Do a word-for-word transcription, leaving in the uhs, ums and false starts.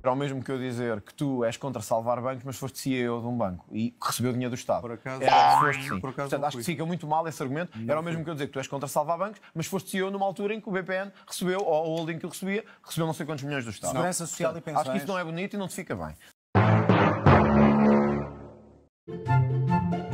Era o mesmo que eu dizer que tu és contra salvar bancos, mas foste C E O de um banco e recebeu dinheiro do Estado. Por acaso, Era, foste, sim. Por acaso Portanto, acho que fica muito mal esse argumento. Não Era o mesmo fui. que eu dizer que tu és contra salvar bancos, mas foste C E O numa altura em que o B P N recebeu, ou o holding que ele recebia, recebeu não sei quantos milhões do Estado. Segurança Social Portanto, e pensões. Acho que isso não é bonito e não te fica bem.